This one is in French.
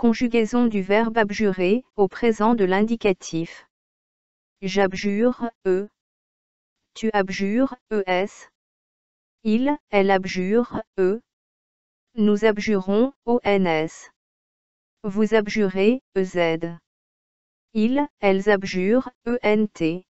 Conjugaison du verbe abjurer au présent de l'indicatif. J'abjure, Tu abjures, es. Il, elle abjure, Nous abjurons, ons. Vous abjurez, ez. Ils, elles abjurent, ent.